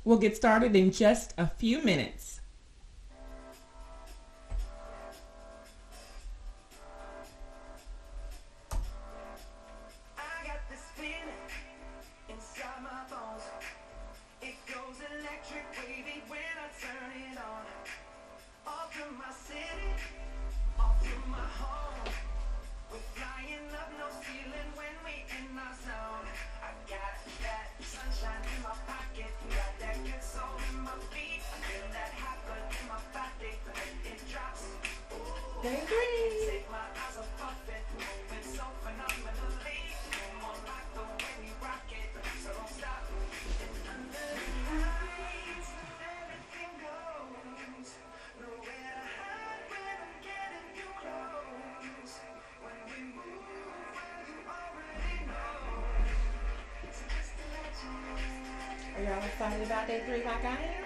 We'll get started in just a few minutes. Are y'all excited about day 3 like I am?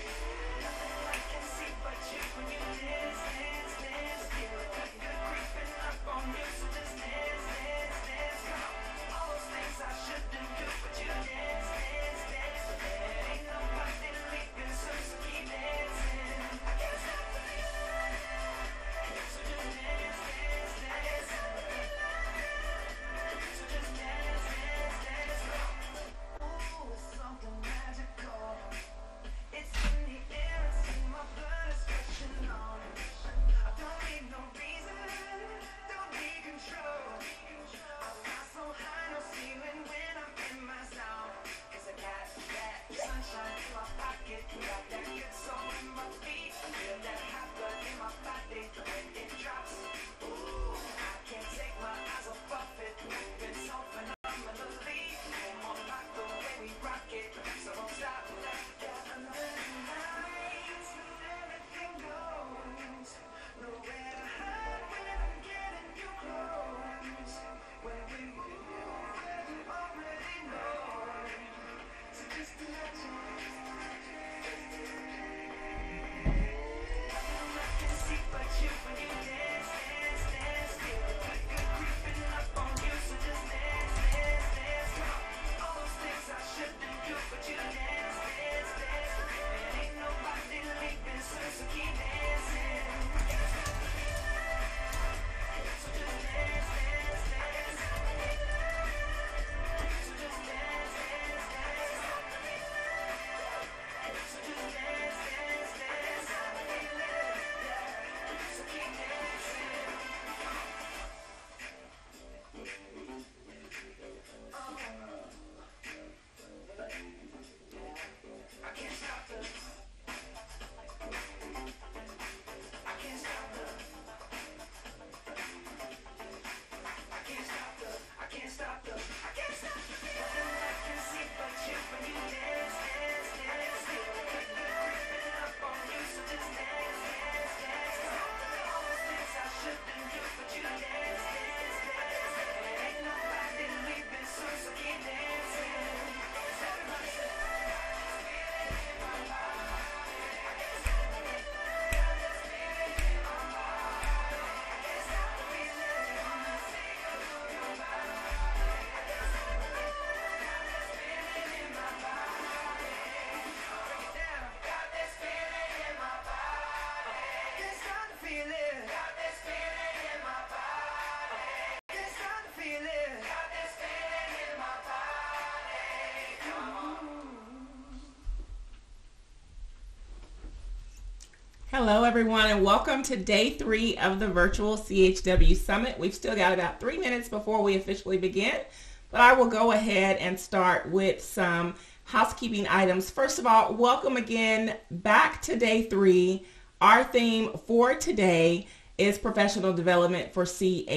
Hello everyone and welcome to day 3 of the virtual CHW Summit. We've still got about 3 minutes before we officially begin, but I will go ahead and start with some housekeeping items. First of all, welcome again back to day 3. Our theme for today is professional development for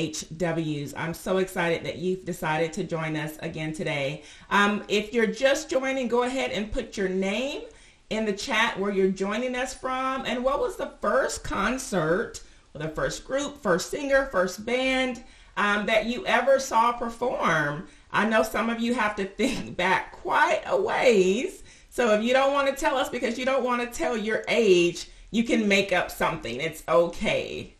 CHWs. I'm so excited that you've decided to join us again today. If you're just joining, go ahead and put your name in the chat where you're joining us from, and what was the first concert, or the first group, first singer, first band that you ever saw perform. I know some of you have to think back quite a ways, so if you don't want to tell us because you don't want to tell your age, you can make up something. It's okay.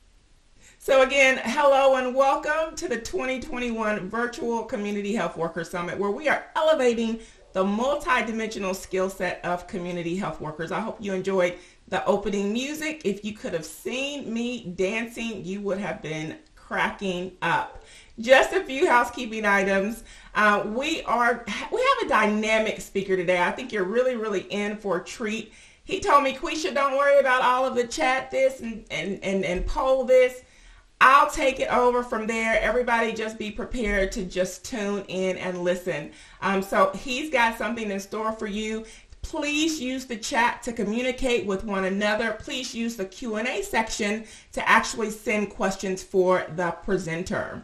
So again, hello and welcome to the 2021 Virtual Community Health Worker Summit, where we are elevating the multidimensional skill set of community health workers. I hope you enjoyed the opening music. If you could have seen me dancing, you would have been cracking up. Just a few housekeeping items. We have a dynamic speaker today. I think you're really in for a treat. He told me, Quisha, don't worry about all of the chat this and poll this. I'll take it over from there. Everybody just be prepared to just tune in and listen. So he's got something in store for you. Please use the chat to communicate with one another. Please use the Q&A section to actually send questions for the presenter.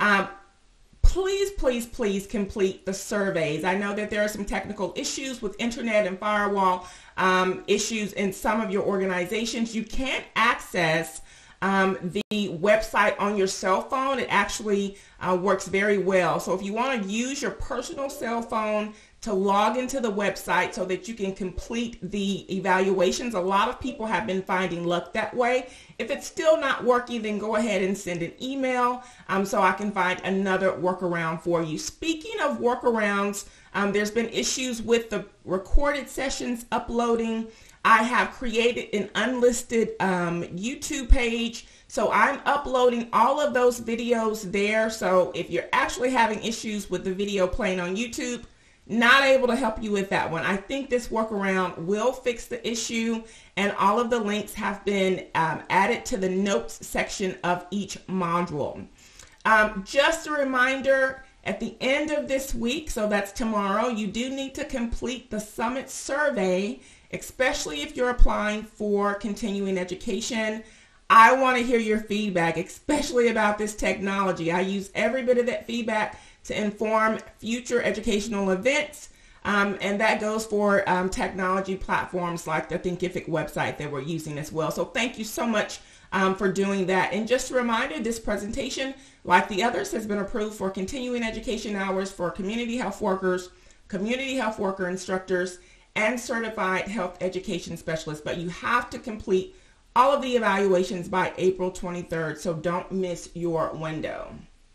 Please complete the surveys. I know that there are some technical issues with internet and firewall issues in some of your organizations. You can't access the website on your cell phone. It actually works very well. So if you want to use your personal cell phone to log into the website so that you can complete the evaluations, a lot of people have been finding luck that way. If it's still not working, then go ahead and send an email so I can find another workaround for you. Speaking of workarounds, there's been issues with the recorded sessions uploading. I have created an unlisted YouTube page, so I'm uploading all of those videos there. So if you're actually having issues with the video playing on YouTube, not able to help you with that one. I think this workaround will fix the issue, and all of the links have been added to the notes section of each module. Just a reminder, at the end of this week, so that's tomorrow, you do need to complete the Summit survey, especially if you're applying for continuing education. I want to hear your feedback, especially about this technology. I use every bit of that feedback to inform future educational events, and that goes for technology platforms like the Thinkific website that we're using as well. So thank you so much for doing that. And just a reminder, this presentation, like the others, has been approved for continuing education hours for community health workers, community health worker instructors, and certified health education specialists. But you have to complete all of the evaluations by April 23rd, so don't miss your window.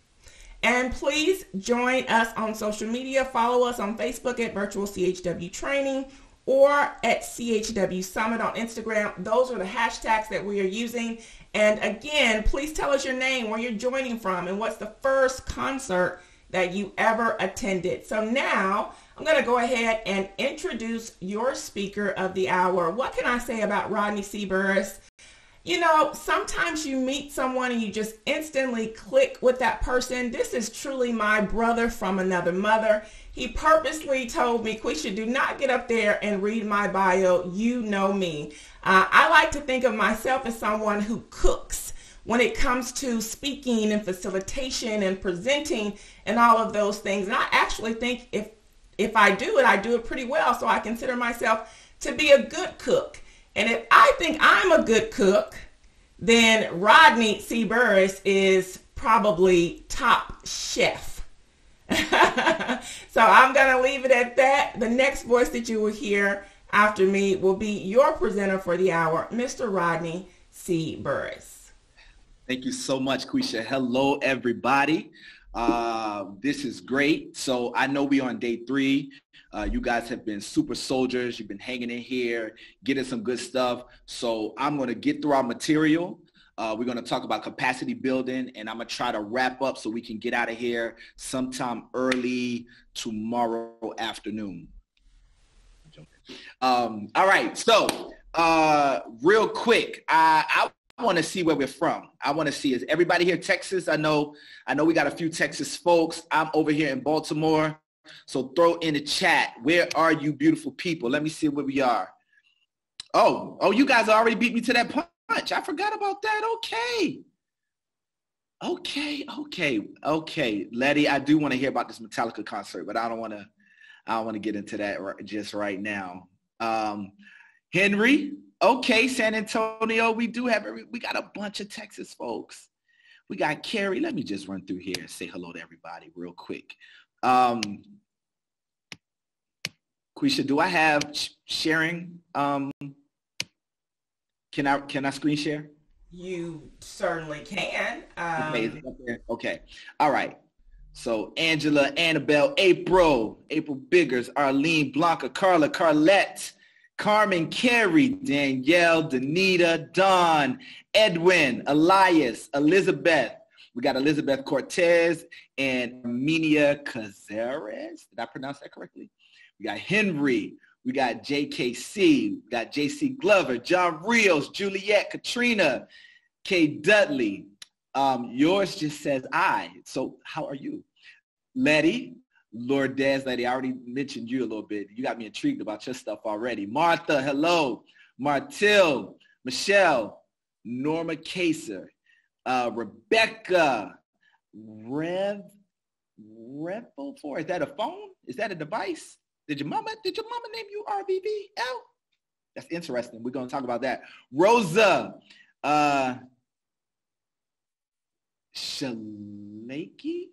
And please join us on social media. Follow us on Facebook at Virtual CHW Training or at CHW Summit on Instagram. Those are the hashtags that we are using. And again, please tell us your name, where you're joining from, and what's the first concert that you ever attended. So now I'm going to go ahead and introduce your speaker of the hour. What can I say about Rodney C. Burris? You know, sometimes you meet someone and you just instantly click with that person. This is truly my brother from another mother. He purposely told me, Quisha, do not get up there and read my bio. You know me. I like to think of myself as someone who cooks when it comes to speaking and facilitation and presenting and all of those things. And I actually think if I do it pretty well. So I consider myself to be a good cook. And if I think I'm a good cook, then Rodney C. Burris is probably top chef. So I'm going to leave it at that. The next voice that you will hear after me will be your presenter for the hour, Mr. Rodney C. Burris. Thank you so much, Quisha. Hello, everybody. This is great. So I know we're on day 3. You guys have been super soldiers. You've been hanging in here, getting some good stuff. So I'm going to get through our material. We're going to talk about capacity building, and I'm going to try to wrap up so we can get out of here sometime early tomorrow afternoon. All right. So real quick, I want to see where we're from. I want to see, is everybody here Texas? I know we got a few Texas folks. I'm over here in Baltimore. So throw in the chat, where are you beautiful people? Let me see where we are. Oh, you guys already beat me to that punch. I forgot about that. Okay. Letty, I do want to hear about this Metallica concert, but I don't want to get into that just right now. Henry, okay, San Antonio, we got a bunch of Texas folks. We got Carrie. Let me just run through here and say hello to everybody real quick. Quisha, do I have sharing? Can I screen share? You certainly can. Okay. All right. So Angela, Annabelle, April Biggers, Arlene, Blanca, Carla, Carlette, Carmen, Carrie, Danielle, Danita, Dawn, Edwin, Elias, Elizabeth. We got Elizabeth Cortez and Armenia Cazares. Did I pronounce that correctly? We got Henry. We got JKC. We got JC Glover, John Rios, Juliet, Katrina, Kay Dudley. Yours just says I. So how are you? Letty, Lourdes, Letty, I already mentioned you a little bit. You got me intrigued about your stuff already. Martha, hello. Martil, Michelle, Norma Kaser, Rebecca, Rev4. Is that a phone? Is that a device? Did your mama name you RVVL? That's interesting. We're going to talk about that. Rosa, Shalaki,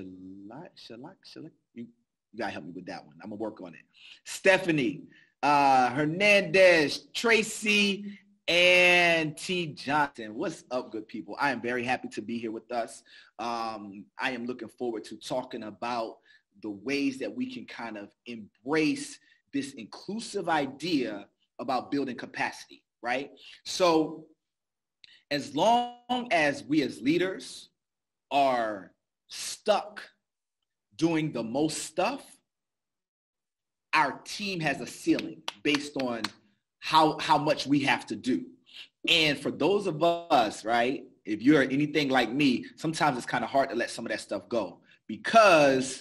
you gotta help me with that one. I'm gonna work on it. Stephanie, Hernandez, Tracy, and T. Johnson. What's up, good people? I am very happy to be here with us. I am looking forward to talking about the ways that we can kind of embrace this inclusive idea about building capacity, right? So as long as we as leaders are stuck doing the most stuff, our team has a ceiling based on how much we have to do. And for those of us, right, if you're anything like me, sometimes it's kind of hard to let some of that stuff go because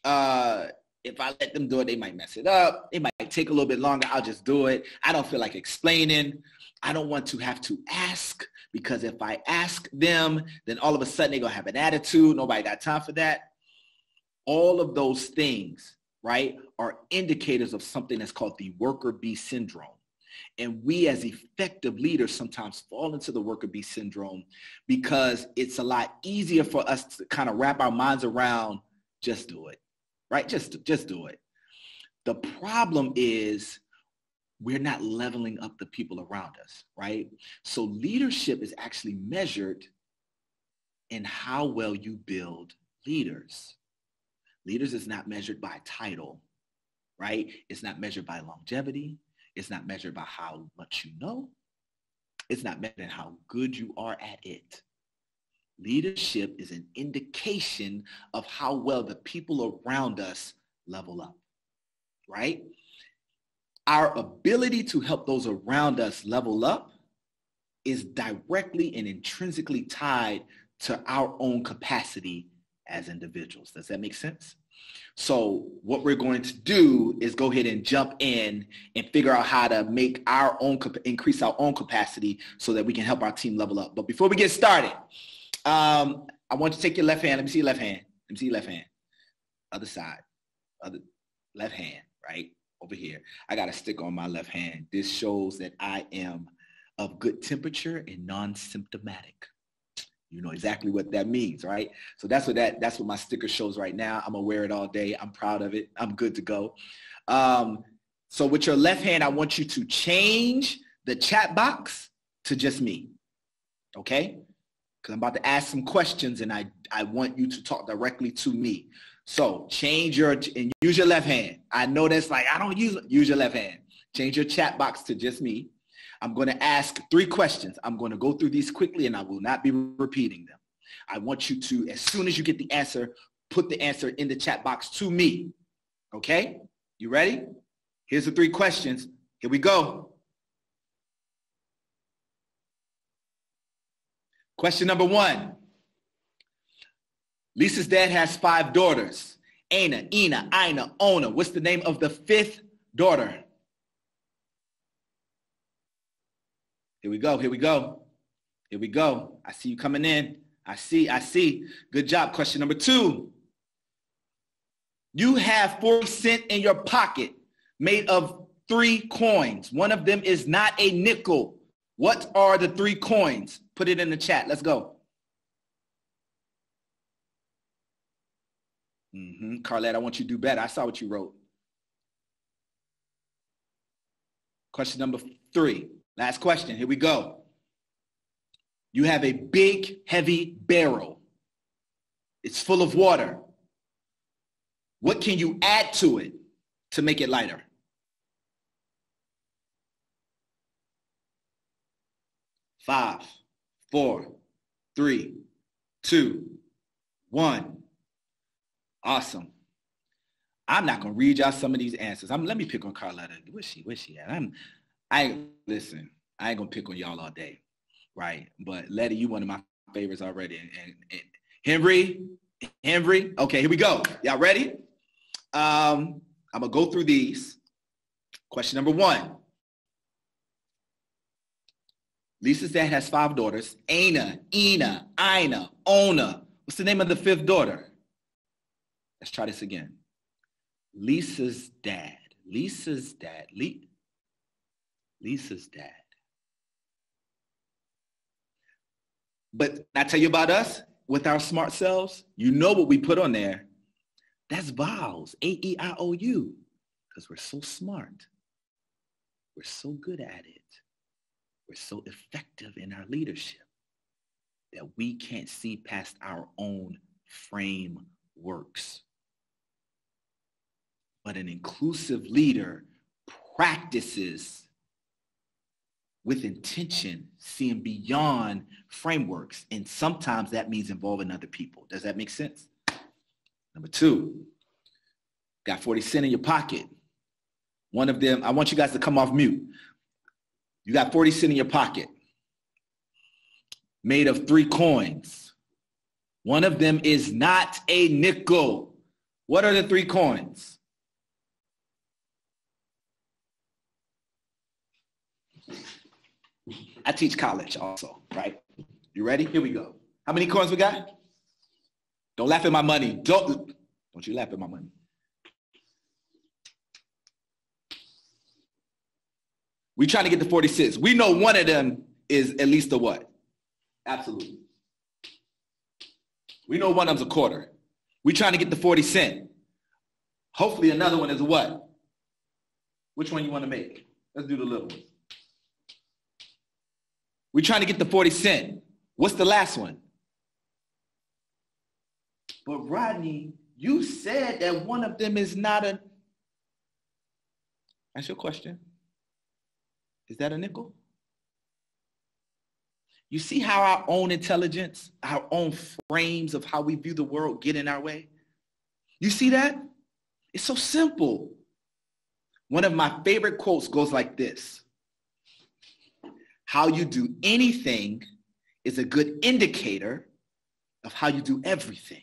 if I let them do it, they might mess it up. It might take a little bit longer. I'll just do it. I don't feel like explaining. I don't want to have to ask because if I ask them, then all of a sudden they're going to have an attitude. Nobody got time for that. All of those things, right, are indicators of something that's called the worker bee syndrome. And we as effective leaders sometimes fall into the worker bee syndrome because it's a lot easier for us to kind of wrap our minds around just do it, right? Just do it. The problem is we're not leveling up the people around us, right? So leadership is actually measured in how well you build leaders. Leaders is not measured by title, right? It's not measured by longevity. It's not measured by how much you know. It's not measured in how good you are at it. Leadership is an indication of how well the people around us level up, right? Our ability to help those around us level up is directly and intrinsically tied to our own capacity as individuals. Does that make sense? So what we're going to do is go ahead and jump in and figure out how to make our own, increase our own capacity so that we can help our team level up. But before we get started, I want you to take your left hand. Let me see your left hand. Let me see your left hand. Other side. Other left hand, right? Over here. I got a stick on my left hand. This shows that I am of good temperature and non-symptomatic. You know exactly what that means, right? So that's what my sticker shows right now. I'm gonna wear it all day. I'm proud of it. I'm good to go. So with your left hand, I want you to change the chat box to just me, okay? Because I'm about to ask some questions and I want you to talk directly to me. So change and use your left hand. I know that's like, I don't use your left hand. Change your chat box to just me. I'm going to ask 3 questions. I'm going to go through these quickly and I will not be repeating them. I want you to, as soon as you get the answer, put the answer in the chat box to me. Okay? You ready? Here's the 3 questions. Here we go. Question number 1. Lisa's dad has 5 daughters. Aina, Ina, Ina, Ona. What's the name of the 5th daughter? Here we go. Here we go. Here we go. I see you coming in. I see. Good job. Question number 2. You have 40 cents in your pocket made of 3 coins. One of them is not a nickel. What are the 3 coins? Put it in the chat. Let's go. Carlette, I want you to do better. I saw what you wrote. Question number 3. Last question. Here we go. You have a big, heavy barrel. It's full of water. What can you add to it to make it lighter? Five, four, three, two, one. Awesome. I'm not gonna read y'all some of these answers. Let me pick on Carlotta. Where's she at? Listen, I ain't gonna pick on y'all all day, right? But Letty, you one of my favorites already. And Henry, okay, here we go. Y'all ready? I'm gonna go through these. Question number 1. Lisa's dad has 5 daughters. Aina, Ina, Ona. What's the name of the 5th daughter? Let's try this again. Lisa's dad. But I tell you about us with our smart selves, you know what we put on there. That's vowels, A-E-I-O-U, because we're so smart. We're so good at it. We're so effective in our leadership that we can't see past our own frameworks. But an inclusive leader practices with intention, seeing beyond frameworks. And sometimes that means involving other people. Does that make sense? Number 2, got 40 cents in your pocket. One of them, I want you guys to come off mute. You got 40 cents in your pocket, made of 3 coins. One of them is not a nickel. What are the 3 coins? I teach college also, right? You ready? Here we go. How many coins we got? Don't laugh at my money. Don't you laugh at my money. We trying to get to 46. We know one of them is at least a what? Absolutely. We know one of them's a quarter. We trying to get to 40 cents. Hopefully another one is a what? Which one you want to make? Let's do the little one. We trying to get to 40 cents. What's the last one? But Rodney, you said that one of them is not a... That's your question. Is that a nickel? You see how our own intelligence, our own frames of how we view the world get in our way? You see that? It's so simple. One of my favorite quotes goes like this. How you do anything is a good indicator of how you do everything.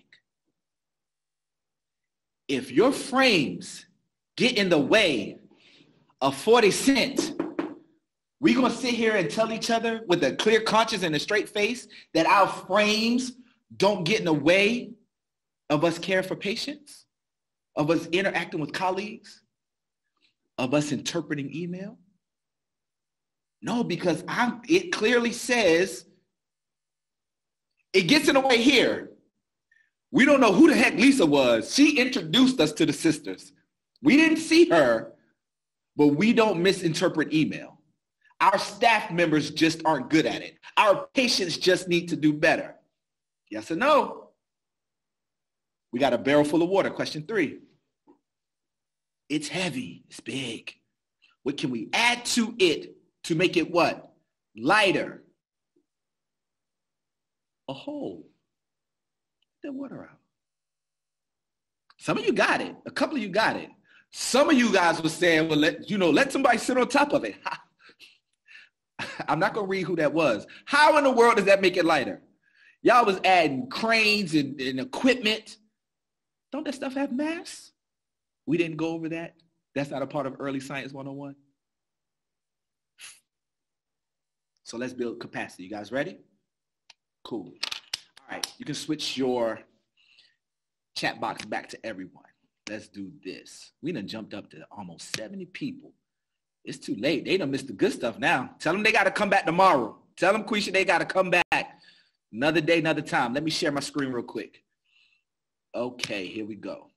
If your frames get in the way of 40 cents, we gonna sit here and tell each other with a clear conscience and a straight face that our frames don't get in the way of us caring for patients, of us interacting with colleagues, of us interpreting email? No, because it clearly says it gets in the way here. We don't know who the heck Lisa was. She introduced us to the sisters. We didn't see her, but we don't misinterpret email. Our staff members just aren't good at it. Our patients just need to do better. Yes or no? We got a barrel full of water. Question 3. It's heavy. It's big. What can we add to it to make it what? Lighter. A hole. Get that water out. Some of you got it. A couple of you got it. Some of you guys were saying, well, let somebody sit on top of it. I'm not going to read who that was. How in the world does that make it lighter? Y'all was adding cranes and equipment. Don't that stuff have mass? We didn't go over that. That's not a part of Early Science 101. So let's build capacity. You guys ready? Cool. All right, you can switch your chat box back to everyone. Let's do this. We done jumped up to almost 70 people. It's too late. They done missed the good stuff now. Tell them they got to come back tomorrow. Tell them, Quisha, they got to come back. Another day, another time. Let me share my screen real quick. Okay, here we go.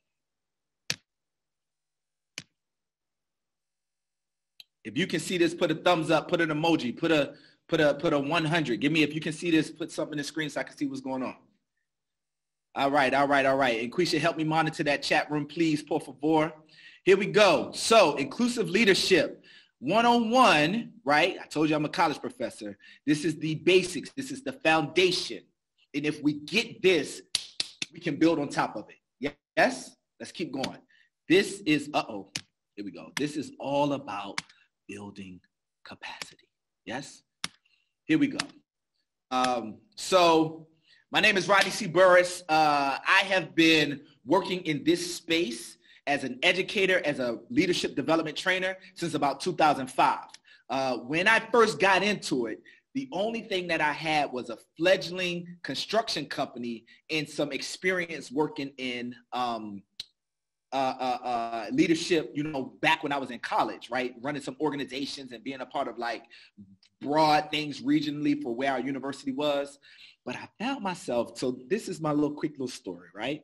If you can see this, put a thumbs up, put an emoji, put a 100. Give me, if you can see this, put something in the screen so I can see what's going on. All right. And Quisha, help me monitor that chat room, please, por favor. Here we go. So inclusive leadership 101, right? I told you I'm a college professor. This is the basics. This is the foundation. And if we get this, we can build on top of it. Yes? Let's keep going. This is, here we go. This is all about building capacity. Yes? Here we go. So my name is Rodney C. Burris. I have been working in this space as an educator, as a leadership development trainer since about 2005. When I first got into it, the only thing that I had was a fledgling construction company and some experience working in leadership, back when I was in college, right? Running some organizations and being a part of like broad things regionally for where our university was. But I found myself, so this is my quick little story, right?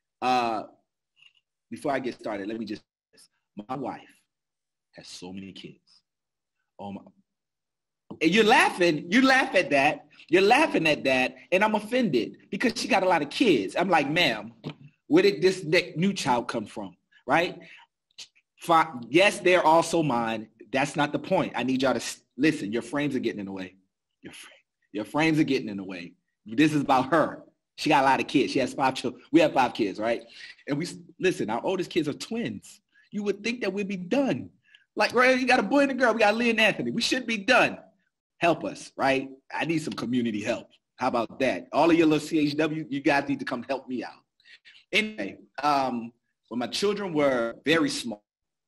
Before I get started, let me just, my wife has so many kids. Oh my. And you're laughing at that, and I'm offended because she got a lot of kids. I'm like, ma'am, where did this new child come from, right? Yes, they're also mine. That's not the point. I need y'all to listen. Your frames are getting in the way. Your frames are getting in the way. This is about her. She got a lot of kids. She has 5 children. We have 5 kids, right? And listen, our oldest kids are twins. You would think that we'd be done. Like, right, you got a boy and a girl. We got Leah and Anthony. We should be done. Help us, right? I need some community help. How about that? All of your little CHW, you guys need to come help me out. Anyway, when my children were very small,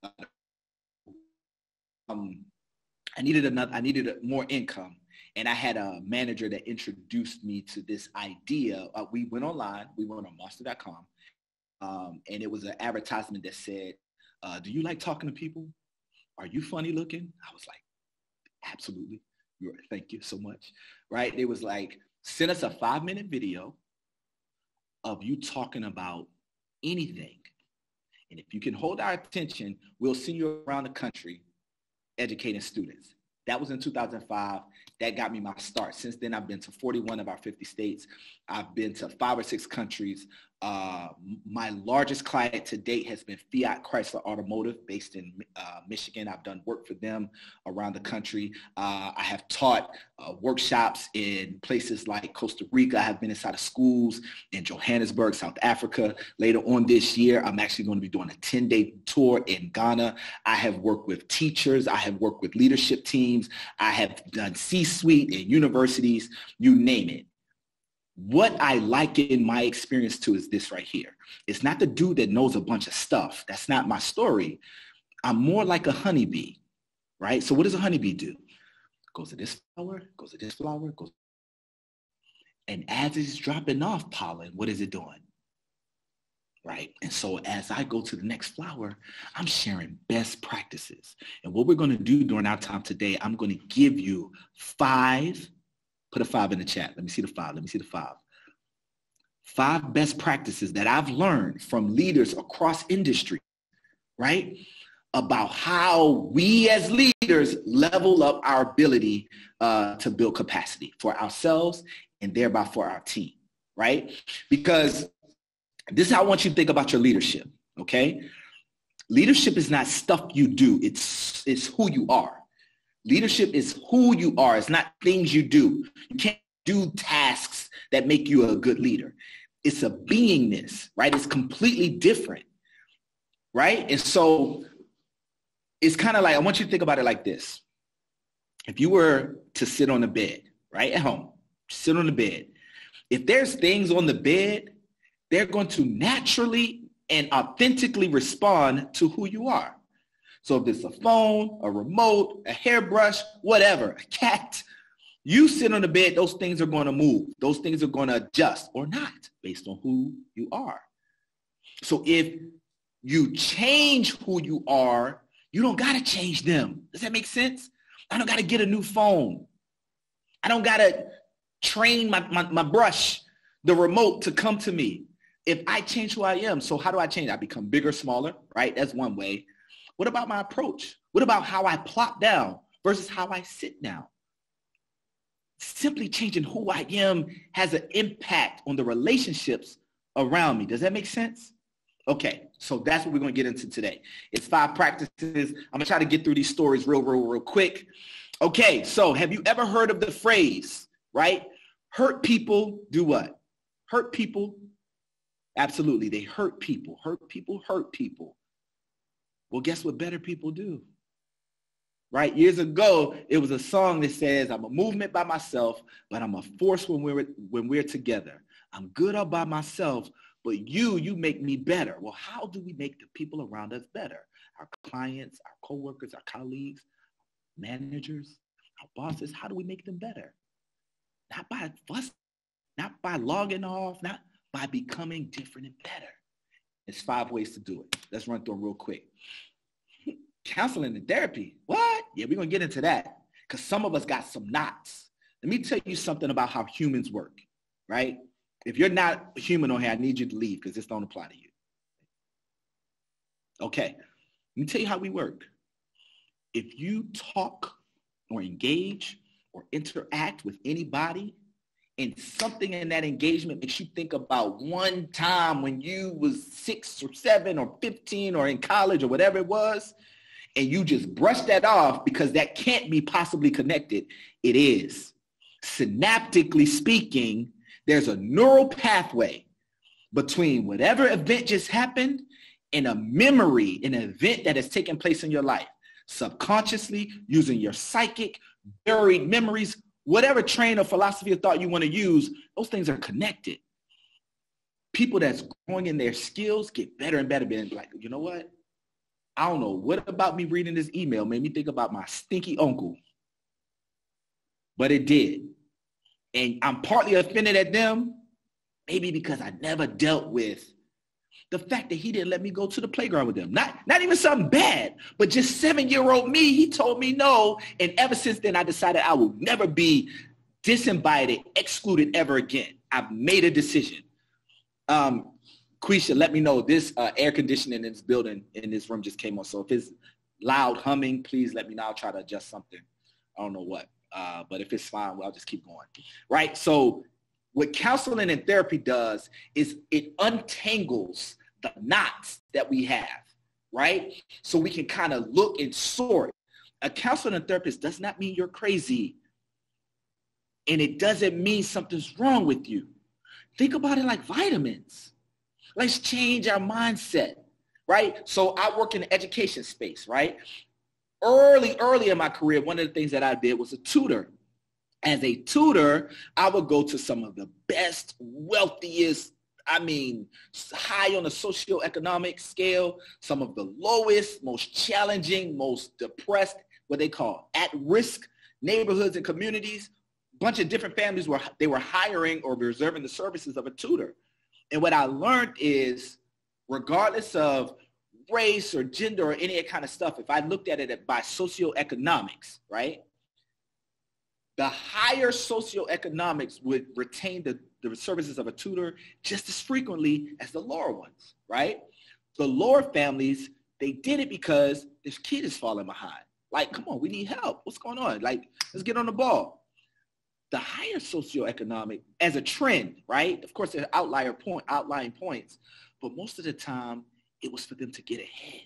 I needed more income. And I had a manager that introduced me to this idea. We went online. We went on monster.com. And it was an advertisement that said, do you like talking to people? Are you funny looking? I was like, absolutely. Thank you so much. Right? It was like, send us a 5-minute video of you talking about anything. And if you can hold our attention, we'll send you around the country educating students. That was in 2005. That got me my start. Since then, I've been to 41 of our 50 states. I've been to 5 or 6 countries. My largest client to date has been Fiat Chrysler Automotive based in Michigan. I've done work for them around the country. I have taught workshops in places like Costa Rica. I have been inside of schools in Johannesburg, South Africa. Later on this year, I'm actually going to be doing a 10-day tour in Ghana. I have worked with teachers. I have worked with leadership teams. I have done C-suite in universities, you name it. What I like in my experience too is this right here. It's not the dude that knows a bunch of stuff. That's not my story. I'm more like a honeybee, right? So what does a honeybee do? Goes to this flower, goes to this flower, goes. And as it's dropping off pollen, what is it doing? Right? And so as I go to the next flower, I'm sharing best practices. And what we're going to do during our time today, I'm going to give you 5. Put a 5 in the chat. Let me see the 5. 5 best practices that I've learned from leaders across industry, right? About how we as leaders level up our ability to build capacity for ourselves and thereby for our team, right? Because this is how I want you to think about your leadership, okay? Leadership is not stuff you do. It's who you are. Leadership is who you are. It's not things you do. You can't do tasks that make you a good leader. It's a beingness, right? It's completely different, right? And so it's kind of like, I want you to think about it like this. If you were to sit on the bed, right, at home, sit on the bed. If there's things on the bed, they're going to naturally and authentically respond to who you are. So if it's a phone, a remote, a hairbrush, whatever, a cat, you sit on the bed, those things are going to move. Those things are going to adjust or not based on who you are. So if you change who you are, you don't got to change them. Does that make sense? I don't got to get a new phone. I don't got to train my brush, the remote to come to me. If I change who I am, so how do I change? I become bigger, smaller, right? That's one way. What about my approach? What about how I plop down versus how I sit down? Simply changing who I am has an impact on the relationships around me. Does that make sense? Okay, so that's what we're going to get into today. It's 5 practices. I'm going to try to get through these stories real quick. Okay, so have you ever heard of the phrase, right? Hurt people do what? Hurt people. Absolutely, they hurt people. Hurt people hurt people. Well, guess what better people do? Right? Years ago, it was a song that says, I'm a movement by myself, but I'm a force when we're together. I'm good all by myself, but you make me better. Well, how do we make the people around us better? Our clients, our coworkers, our colleagues, managers, our bosses, how do we make them better? Not by fuss, not by logging off, not by becoming different and better. There's 5 ways to do it. Let's run through them real quick. Counseling and therapy. What? Yeah, we're going to get into that because some of us got some knots. Let me tell you something about how humans work, right? If you're not human on here, I need you to leave because this don't apply to you. Okay, let me tell you how we work. If you talk or engage or interact with anybody and something in that engagement makes you think about one time when you was 6 or 7 or 15 or in college or whatever it was, and you just brush that off because that can't be possibly connected, it is. Synaptically speaking, there's a neural pathway between whatever event just happened and a memory, an event that has taken place in your life. Subconsciously, using your psychic, buried memories, whatever train of philosophy or thought you want to use, those things are connected. People that's growing in their skills get better and better, being like, you know what? I don't know what about me reading this email made me think about my stinky uncle, but it did. And I'm partly offended at them, maybe because I never dealt with the fact that he didn't let me go to the playground with them. Not even something bad, but just 7-year-old me, he told me no. And ever since then, I decided I will never be disinvited, excluded ever again. I've made a decision. Quisha, let me know. This air conditioning in this building, in this room just came on. So if it's loud humming, please let me know. I'll try to adjust something. I don't know what. But if it's fine, well, I'll just keep going. Right? So what counseling and therapy does is it untangles the knots that we have, right? So we can kind of look and sort. A counselor and therapist does not mean you're crazy. And it doesn't mean something's wrong with you. Think about it like vitamins. Let's change our mindset, right? So I work in the education space, right? Early in my career, one of the things that I did was a tutor. As a tutor, I would go to some of the best, wealthiest, high on the socioeconomic scale, some of the lowest, most challenging, most depressed, what they call at-risk neighborhoods and communities. A bunch of different families where they were hiring or reserving the services of a tutor. And what I learned is, regardless of race or gender or any kind of stuff, if I looked at it by socioeconomics, right? The higher socioeconomics would retain the services of a tutor just as frequently as the lower ones, right? The lower families, they did it because this kid is falling behind. Like, come on, we need help. What's going on? Like, let's get on the ball. The higher socioeconomic, as a trend, right? Of course, there are outlying points, but most of the time, it was for them to get ahead.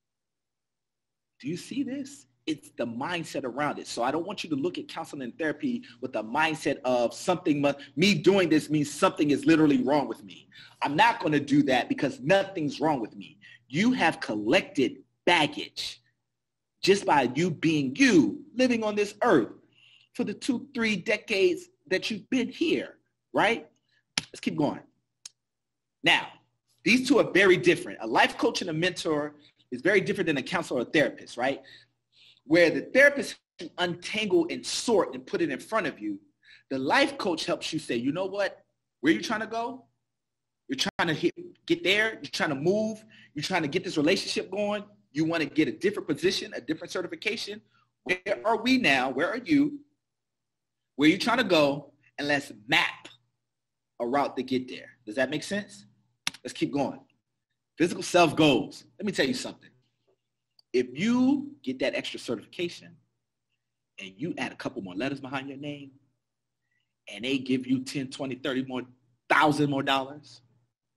Do you see this? It's the mindset around it. So I don't want you to look at counseling and therapy with the mindset of me doing this means something is literally wrong with me. I'm not going to do that because nothing's wrong with me. You have collected baggage just by you being you, living on this earth for the 2-3 decades that you've been here, right? Let's keep going. Now, these two are very different. A life coach and a mentor is very different than a counselor or therapist, right? Where the therapist can untangle and sort and put it in front of you, the life coach helps you say, you know what? Where are you trying to go? You're trying to get there. You're trying to move. You're trying to get this relationship going. You want to get a different position, a different certification. Where are we now? Where are you? Where are you trying to go? And let's map a route to get there. Does that make sense? Let's keep going. Physical self goals. Let me tell you something. If you get that extra certification and you add a couple more letters behind your name and they give you 10, 20, 30 more thousand more dollars,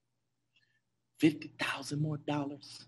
$50,000 more dollars,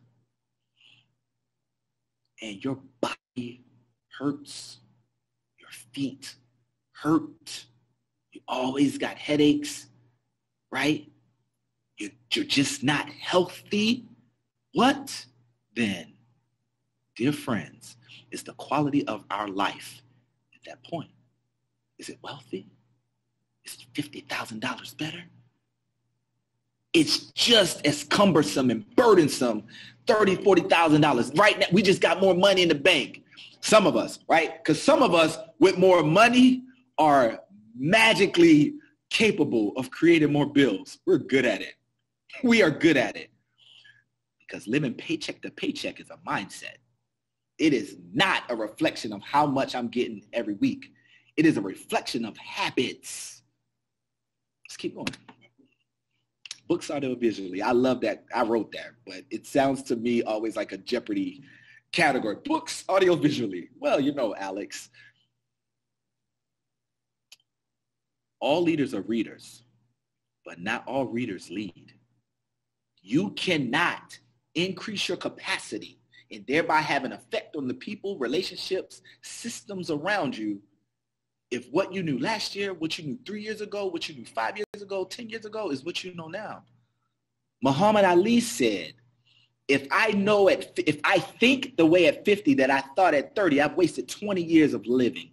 and your body hurts, your feet hurt, you always got headaches, right? You're just not healthy. What then, dear friends, is the quality of our life at that point? Is it wealthy? Is $50,000 better? It's just as cumbersome and burdensome, $30,000, $40,000. Right now, we just got more money in the bank. Some of us, right? Because some of us with more money are magically capable of creating more bills. We're good at it. We are good at it. Because living paycheck to paycheck is a mindset. It is not a reflection of how much I'm getting every week. It is a reflection of habits. Let's keep going. Books audio visually. I love that. I wrote that, but it sounds to me always like a Jeopardy category. Books audio visually. Well, you know, Alex. All leaders are readers, but not all readers lead. You cannot increase your capacity and thereby have an effect on the people, relationships, systems around you if what you knew last year, what you knew 3 years ago, what you knew 5 years ago, 10 years ago is what you know now. Muhammad Ali said, if I think the way at 50 that I thought at 30, I've wasted 20 years of living.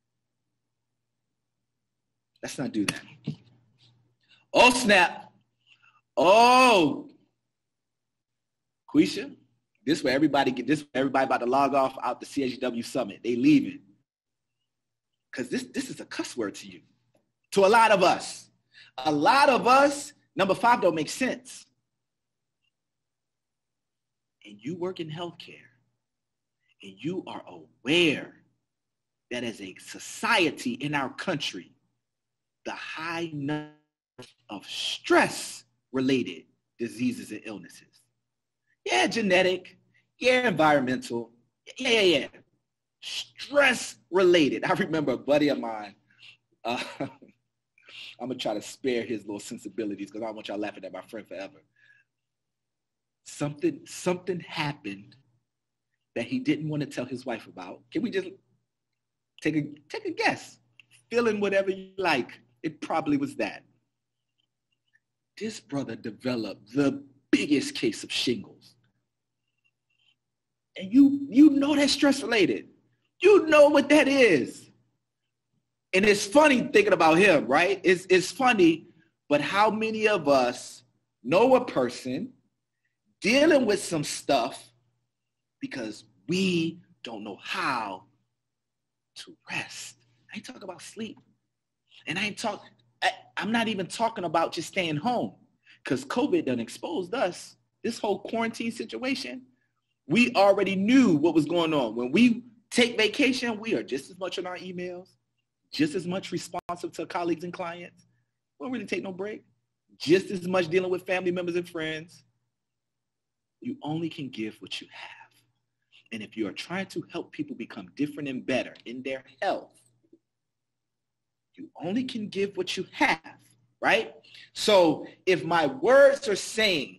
Let's not do that. Oh, snap. Oh, Quisha, this is where everybody about to log off out the CHW summit. They leaving. Because this is a cuss word to you. To a lot of us. A lot of us, number 5 don't make sense. And you work in healthcare. And you are aware that as a society in our country, the high number of stress-related diseases and illnesses. Yeah, genetic. Yeah, environmental. Yeah. Stress-related. I remember a buddy of mine. I'm going to try to spare his little sensibilities because I don't want y'all laughing at my friend forever. Something happened that he didn't want to tell his wife about. Can we just take a guess? Fill in whatever you like. It probably was that. This brother developed the biggest case of shingles. And you know that's stress-related. You know what that is. And it's funny thinking about him, right? It's funny, but how many of us know a person dealing with some stuff because we don't know how to rest? I ain't talking about sleep. And I'm not even talking about just staying home because COVID done exposed us. This whole quarantine situation, we already knew what was going on. When we take vacation, we are just as much on our emails, just as much responsive to colleagues and clients. We don't really take no break. Just as much dealing with family members and friends. You only can give what you have. And if you are trying to help people become different and better in their health, you only can give what you have, right? So if my words are saying,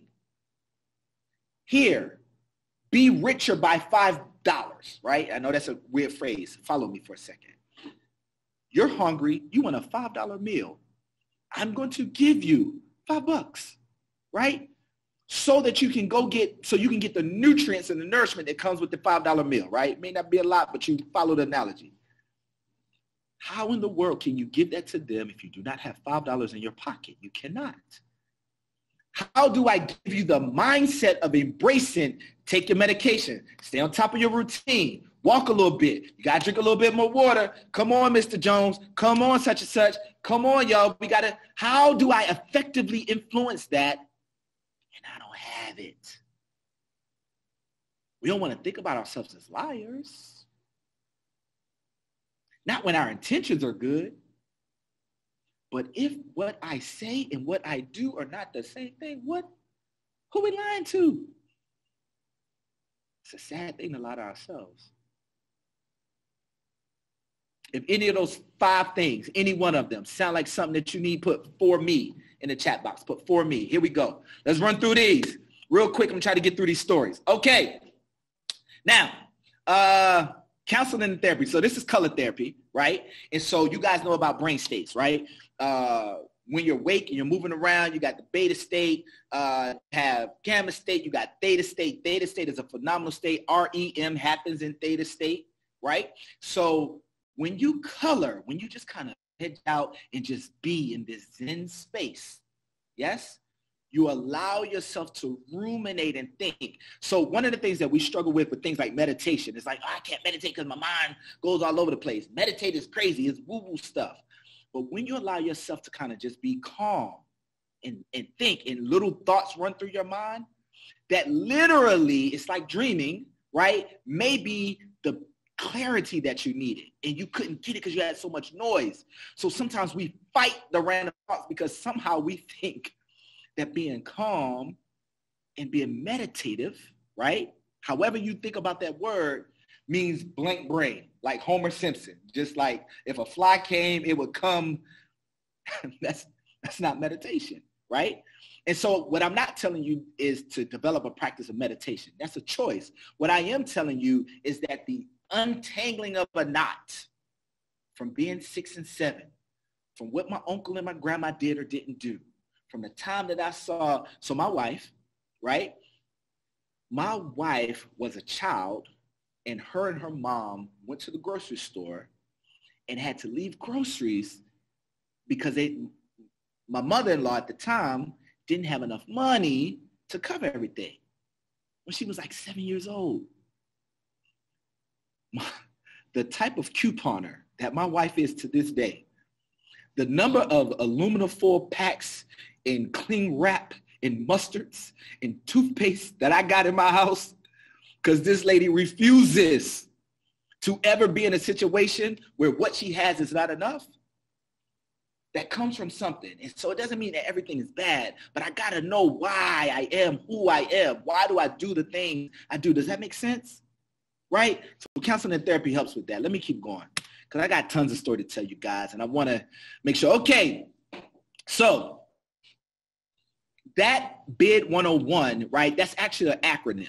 here, be richer by $5, right? I know that's a weird phrase. Follow me for a second. You're hungry. You want a $5 meal. I'm going to give you $5, right? So that you can get the nutrients and the nourishment that comes with the $5 meal, right? It may not be a lot, but you follow the analogy. How in the world can you give that to them if you do not have $5 in your pocket? You cannot. How do I give you the mindset of embracing, take your medication, stay on top of your routine, walk a little bit. You got to drink a little bit more water. Come on, Mr. Jones. Come on, such and such. Come on, y'all. How do I effectively influence that? And I don't have it. We don't want to think about ourselves as liars. Not when our intentions are good, but if what I say and what I do are not the same thing, who are we lying to? It's a sad thing to lie to ourselves. If any of those 5 things, any one of them, sound like something that you need, put for me in the chat box. Put for me. Here we go. Let's run through these. Real quick, I'm going to try to get through these stories. Okay. Now, counseling and therapy. So this is color therapy, right? And so you guys know about brain states, right? When you're awake and you're moving around, you got the beta state, have gamma state, you got theta state. Theta state is a phenomenal state. REM happens in theta state, right? So when you color, when you just kind of head out and just be in this Zen space, yes, you allow yourself to ruminate and think. So one of the things that we struggle with things like meditation is like, oh, I can't meditate because my mind goes all over the place. Meditate is crazy. It's woo-woo stuff. But when you allow yourself to kind of just be calm and think and little thoughts run through your mind, that literally, it's like dreaming, right? Maybe the clarity that you needed and you couldn't get it because you had so much noise. So sometimes we fight the random thoughts because somehow we think that being calm and being meditative, right? However you think about that word means blank brain, like Homer Simpson. Just like if a fly came, it would come. That's not meditation, right? And so what I'm not telling you is to develop a practice of meditation. That's a choice. What I am telling you is that the untangling of a knot from being 6 and 7, from what my uncle and my grandma did or didn't do, from the time that I saw, so my wife, right? My wife was a child and her mom went to the grocery store and had to leave groceries because my mother-in-law at the time didn't have enough money to cover everything when she was like 7 years old. The type of couponer that my wife is to this day, the number of aluminum foil packs and cling wrap and mustards and toothpaste that I got in my house, because this lady refuses to ever be in a situation where what she has is not enough. That comes from something. And so it doesn't mean that everything is bad, but I got to know why I am who I am. Why do I do the things I do? Does that make sense? Right? So counseling and therapy helps with that. Let me keep going because I got tons of story to tell you guys and I want to make sure. Okay. So that BID 101, right? That's actually an acronym.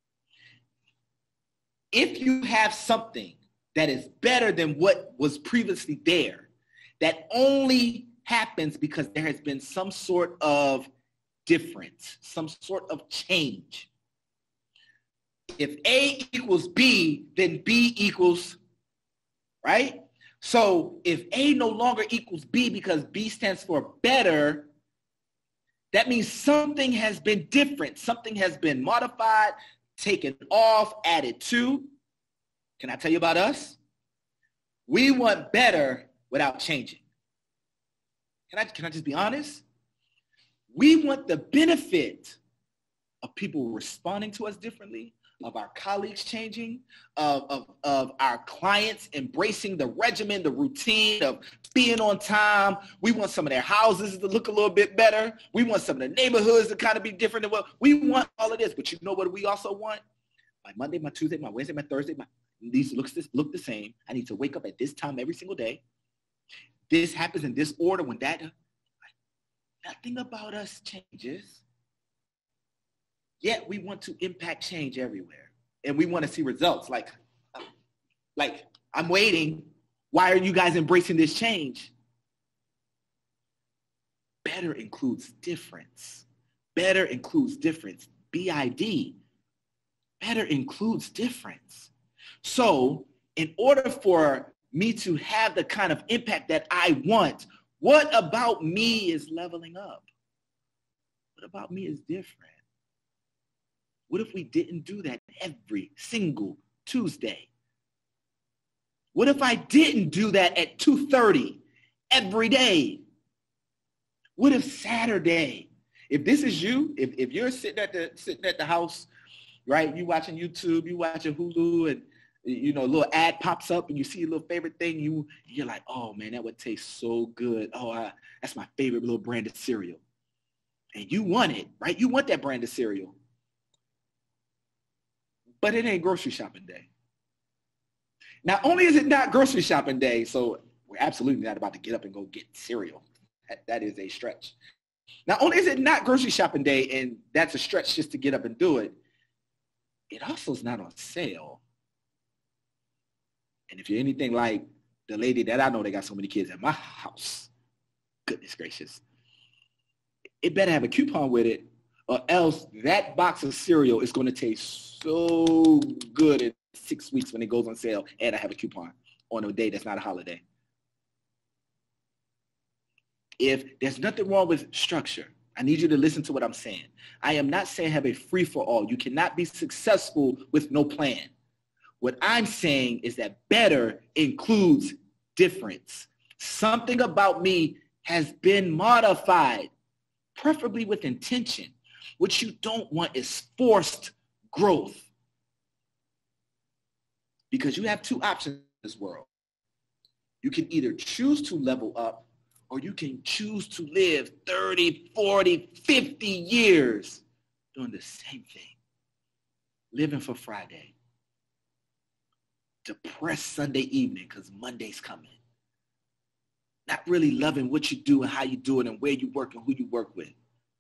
If you have something that is better than what was previously there, that only happens because there has been some sort of difference, some sort of change. If A equals B, then B equals, right? So if A no longer equals B because B stands for better, that means something has been different. Something has been modified, taken off, added to. Can I tell you about us? We want better without changing. Can I just be honest? We want the benefit of people responding to us differently, of our colleagues changing, of our clients embracing the regimen, the routine of being on time. We want some of their houses to look a little bit better. We want some of the neighborhoods to kind of be different than what we want all of this. But you know what we also want? My Monday, my Tuesday, my Wednesday, my Thursday, these look the same. I need to wake up at this time every single day. This happens in this order when that. Nothing about us changes. Yet we want to impact change everywhere. And we want to see results. Like I'm waiting. Why are you guys embracing this change? Better includes difference. Better includes difference. BID. Better includes difference. So in order for me to have the kind of impact that I want, what about me is leveling up? What about me is different? What if we didn't do that every single Tuesday? What if I didn't do that at 2:30 every day? What if Saturday, if this is you, if you're sitting at the house, right? You watching YouTube, you watching Hulu, and you know, a little ad pops up and you see a little favorite thing, you're like, oh man, that would taste so good. Oh, that's my favorite little brand of cereal. And you want it, right? You want that brand of cereal. But it ain't grocery shopping day. Not only is it not grocery shopping day, so we're absolutely not about to get up and go get cereal. That is a stretch. Not only is it not grocery shopping day, and that's a stretch just to get up and do it, it also is not on sale. And if you're anything like the lady that I know that got so many kids at my house, goodness gracious, it better have a coupon with it, or else that box of cereal is going to taste so good in 6 weeks when it goes on sale, and I have a coupon on a day that's not a holiday. If there's nothing wrong with structure, I need you to listen to what I'm saying. I am not saying have a free-for-all. You cannot be successful with no plan. What I'm saying is that better includes difference. Something about me has been modified, preferably with intention. What you don't want is forced growth. Because you have two options in this world. You can either choose to level up, or you can choose to live 30, 40, 50 years doing the same thing. Living for Friday. Depressed Sunday evening because Monday's coming. Not really loving what you do and how you do it and where you work and who you work with.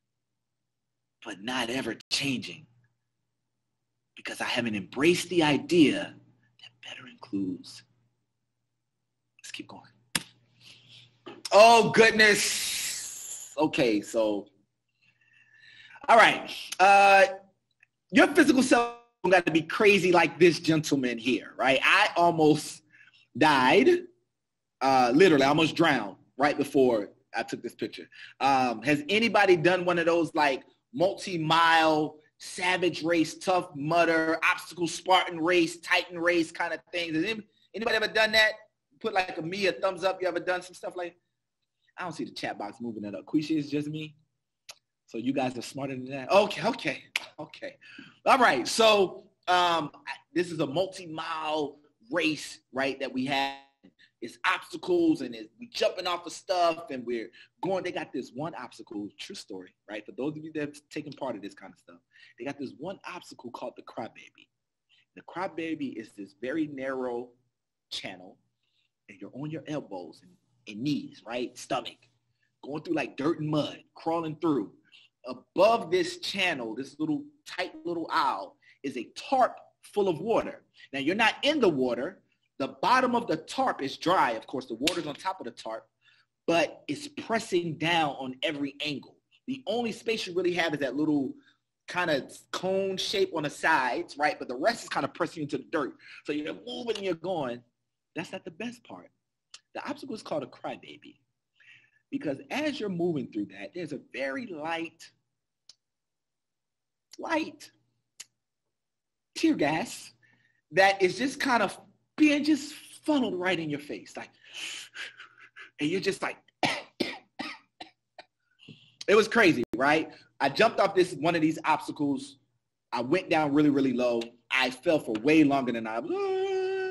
But not ever changing because I haven't embraced the idea that better includes. Let's keep going. Oh, goodness. Okay, so, all right. Your physical self got to be crazy like this gentleman here, right? I almost died, literally, I almost drowned right before I took this picture. Has anybody done one of those like multi-mile savage race, tough mudder, obstacle Spartan race, Titan race kind of things? Has anybody ever done that? Put like a thumbs up. You ever done some stuff like that? I don't see the chat box moving it up. Quisha, is just me. So you guys are smarter than that. Okay. All right. So this is a multi-mile race, right, that we have. It's obstacles and we jumping off of stuff and we're going. They got this one obstacle, true story, right? For those of you that have taken part of this kind of stuff, they got this one obstacle called the crybaby. The crybaby is this very narrow channel and you're on your elbows and knees, right? Stomach, going through like dirt and mud, crawling through. Above this channel, this little tight little aisle, is a tarp full of water. Now, you're not in the water. The bottom of the tarp is dry. Of course, the water's on top of the tarp, but it's pressing down on every angle. The only space you really have is that little kind of cone shape on the sides, right? But the rest is kind of pressing into the dirt. So you're moving and you're going. That's not the best part. The obstacle is called a crybaby because as you're moving through that, there's a very light tear gas that is just kind of being just funneled right in your face. Like, and you're just like, it was crazy, right? I jumped off one of these obstacles. I went down really, really low. I fell for way longer than I was.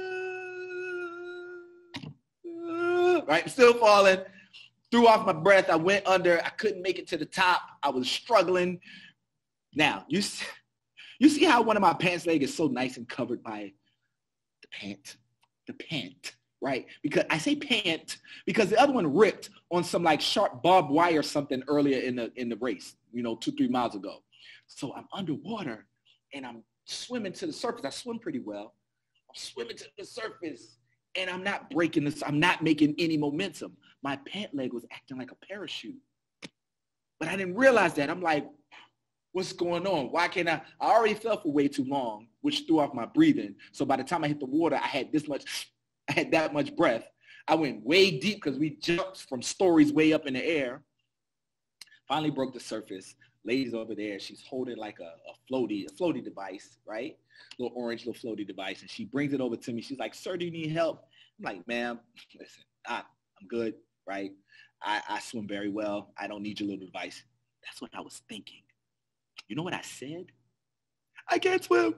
Right, still falling, threw off my breath. I went under. I couldn't make it to the top. I was struggling. Now, you see how one of my pants leg is so nice and covered by the pant, right? Because I say pant because the other one ripped on some like sharp barbed wire or something earlier in the race, 2-3 miles ago. So I'm underwater and I'm swimming to the surface. I swim pretty well. I'm swimming to the surface. And I'm not breaking this. I'm not making any momentum. My pant leg was acting like a parachute. But I didn't realize that. I'm like, what's going on? Why can't I already fell for way too long, which threw off my breathing. So by the time I hit the water, I had that much breath. I went way deep because we jumped from stories way up in the air. Finally broke the surface. Lady's over there. She's holding like a floaty device, right? Little orange, little floaty device. And she brings it over to me. She's like, sir, do you need help? I'm like, ma'am, listen, I'm good, right? I swim very well. I don't need your little device. That's what I was thinking. You know what I said? I can't swim.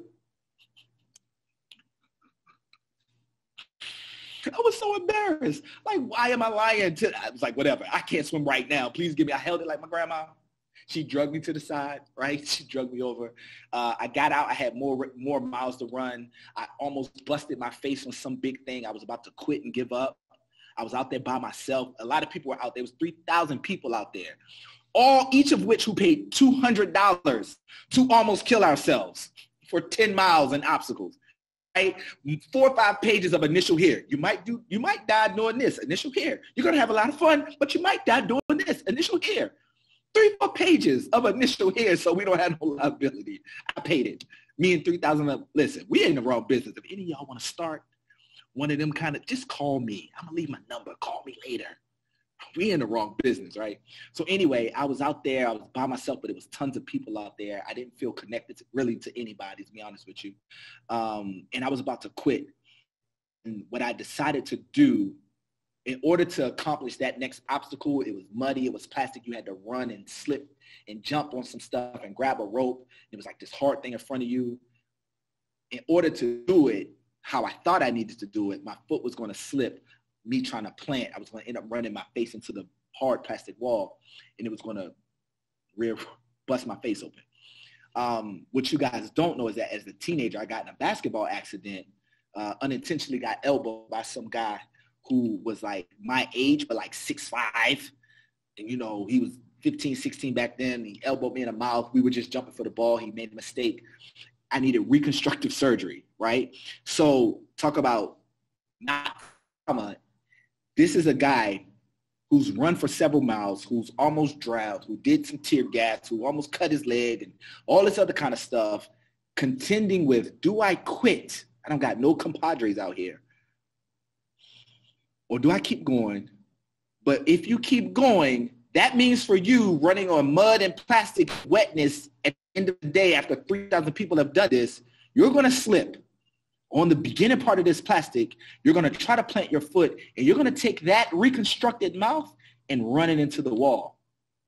I was so embarrassed. Like, why am I lying? I was like, whatever. I can't swim right now. Please give me. I held it like my grandma. She drugged me to the side, right? She drugged me over. I got out. I had more miles to run. I almost busted my face on some big thing. I was about to quit and give up. I was out there by myself. A lot of people were out there. There was 3,000 people out there. each of which who paid $200 to almost kill ourselves for 10 miles and obstacles. Right? 4 or 5 pages of initial here. You might die doing this, initial here. You're going to have a lot of fun, but you might die doing this, initial here. 3 or 4 pages of initial here, so we don't have no liability. I paid it. Me and 3,000. Listen, we ain't in the wrong business. If any of y'all want to start one of them kind of, just call me. I'm going to leave my number. Call me later. We in the wrong business, right? So anyway, I was out there. I was by myself, but it was tons of people out there. I didn't feel connected really to anybody, to be honest with you. And I was about to quit. And what I decided to do in order to accomplish that next obstacle, it was muddy, it was plastic. You had to run and slip and jump on some stuff and grab a rope. It was like this hard thing in front of you. In order to do it how I thought I needed to do it, my foot was going to slip. Me trying to plant, I was going to end up running my face into the hard plastic wall, and it was going to bust my face open. What you guys don't know is that as a teenager, I got in a basketball accident, unintentionally got elbowed by some guy who was like my age, but like 6'5". And, you know, he was 15, 16 back then. He elbowed me in the mouth. We were just jumping for the ball. He made a mistake. I needed reconstructive surgery, right? So talk about not trauma. This is a guy who's run for several miles, who's almost drowned, who did some tear gas, who almost cut his leg and all this other kind of stuff, contending with, do I quit? I don't got no compadres out here. Or do I keep going? But if you keep going, that means for you running on mud and plastic wetness at the end of the day, after 3,000 people have done this, you're going to slip. On the beginning part of this plastic, you're going to try to plant your foot, and you're going to take that reconstructed mouth and run it into the wall.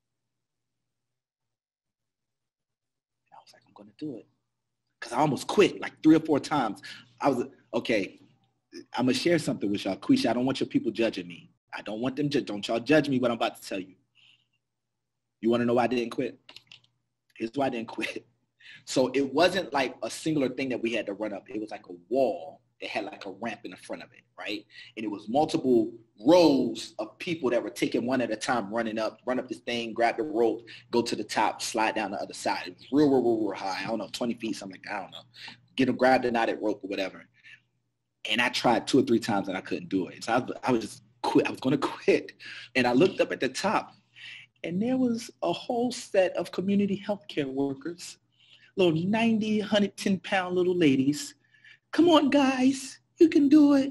And I was like, I'm going to do it. Because I almost quit like 3 or 4 times. I was, okay, I'm going to share something with y'all. Quisha, I don't want your people judging me. I don't want them to, don't y'all judge me what I'm about to tell you. You want to know why I didn't quit? Here's why I didn't quit. So it wasn't like a singular thing that we had to run up. It was like a wall that had like a ramp in the front of it, right? And it was multiple rows of people that were taking one at a time, run up this thing, grab the rope, go to the top, slide down the other side. It was real high. I don't know, 20 feet, something like that. I don't know. Get them, grab the knotted rope or whatever. And I tried 2 or 3 times and I couldn't do it. So I was just quit. I was going to quit. And I looked up at the top and there was a whole set of community healthcare workers, little 90, 110-pound little ladies. Come on, guys, you can do it.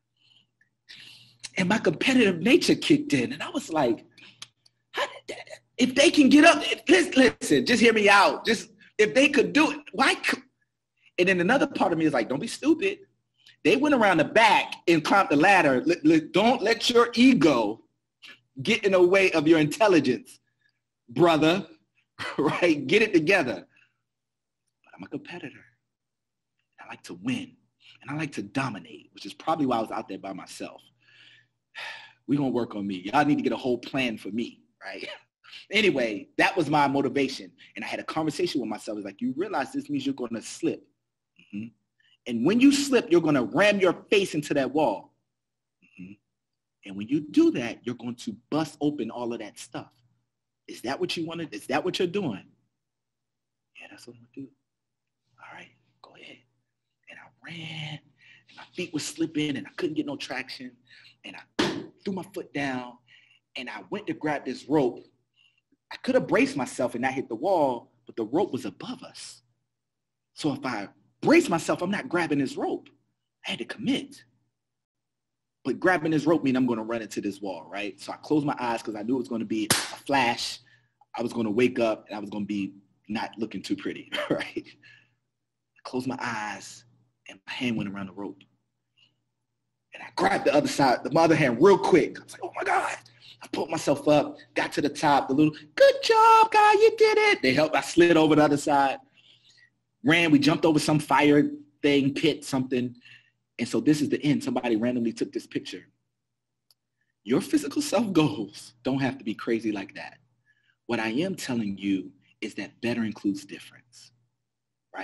And my competitive nature kicked in. And I was like, how did that, if they can get up, listen, just hear me out. Just, if they could do it, why? And then another part of me is like, don't be stupid. They went around the back and climbed the ladder. Don't let your ego get in the way of your intelligence, brother, right? Get it together. But I'm a competitor. I like to win, and I like to dominate, which is probably why I was out there by myself. We're going to work on me. Y'all need to get a whole plan for me, right? Anyway, that was my motivation, and I had a conversation with myself. It's like, you realize this means you're going to slip. Mm-hmm. And when you slip, you're going to ram your face into that wall. Mm-hmm. And when you do that, you're going to bust open all of that stuff. Is that what you wanted? Is that what you're doing? Yeah, that's what I'm going to do. All right, go ahead. And I ran, and my feet were slipping, and I couldn't get no traction. And I threw my foot down, and I went to grab this rope. I could have braced myself and not hit the wall, but the rope was above us. So if I brace myself, I'm not grabbing this rope. I had to commit. But grabbing this rope means I'm going to run into this wall, right? So I closed my eyes because I knew it was going to be a flash. I was going to wake up, and I was going to be not looking too pretty, right? I closed my eyes, and my hand went around the rope. And I grabbed the other side, my other hand real quick. I was like, oh, my God. I pulled myself up, got to the top, good job, guy, you did it. They helped. I slid over the other side. Ran, we jumped over some fire thing, pit, something. And so this is the end. Somebody randomly took this picture. Your physical self goals don't have to be crazy like that. What I am telling you is that better includes difference, right?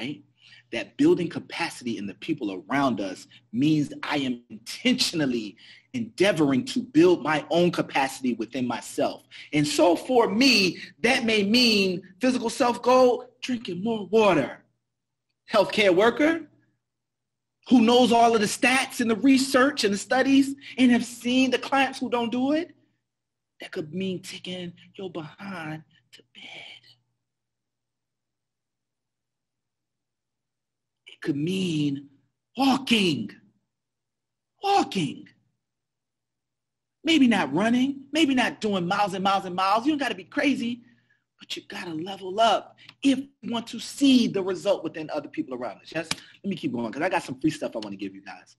that building capacity in the people around us means I am intentionally endeavoring to build my own capacity within myself. And so for me, that may mean physical self-goal, drinking more water. Healthcare worker who knows all of the stats and the research and the studies and have seen the clients who don't do it, that could mean taking your behind to bed. It could mean walking. Maybe not running, maybe not doing miles and miles and miles. You don't got to be crazy, but you got to level up if you want to see the result within other people around us. Yes? Let me keep going because I got some free stuff I want to give you guys.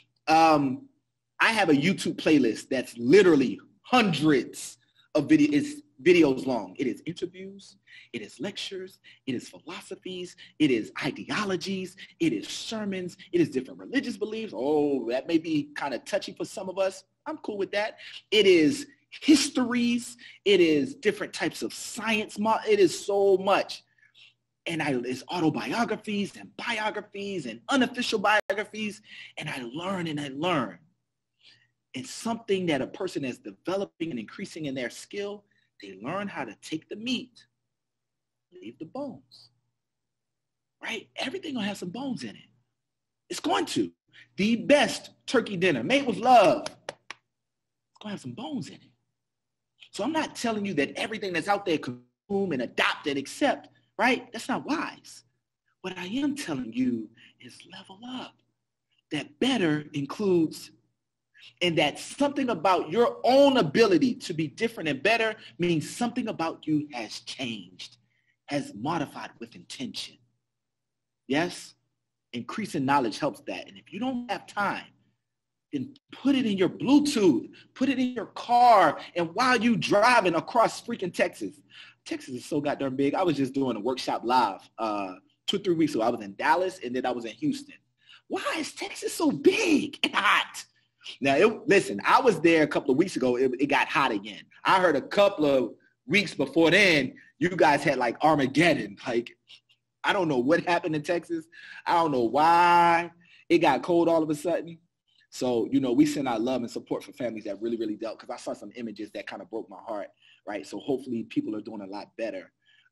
I have a YouTube playlist that's literally hundreds of videos long. It is interviews, it is lectures, it is philosophies, it is ideologies, it is sermons, it is different religious beliefs. Oh, that may be kind of touchy for some of us. I'm cool with that. It is histories, it is different types of science. It is so much. And it's autobiographies and biographies and unofficial biographies. And I learn and I learn. It's something that a person is developing and increasing in their skill. They learn how to take the meat, leave the bones, right? Everything gonna have some bones in it. It's going to. The best turkey dinner made with love, it's gonna have some bones in it. So I'm not telling you that everything that's out there consume and adopt and accept, right? That's not wise. What I am telling you is level up. That better includes, and that something about your own ability to be different and better means something about you has changed, has modified with intention. Yes? Increasing knowledge helps that. And if you don't have time, then put it in your Bluetooth, put it in your car, and while you driving across freaking Texas. Texas is so goddamn big. I was just doing a workshop live 2 or 3 weeks ago. I was in Dallas, and then I was in Houston. Why is Texas so big and hot? Now, listen, I was there a couple of weeks ago. It got hot again. I heard a couple of weeks before then, you guys had like Armageddon. Like, I don't know what happened in Texas. I don't know why it got cold all of a sudden. So, you know, we send our love and support for families that really, really dealt, because I saw some images that kind of broke my heart, right? So hopefully people are doing a lot better.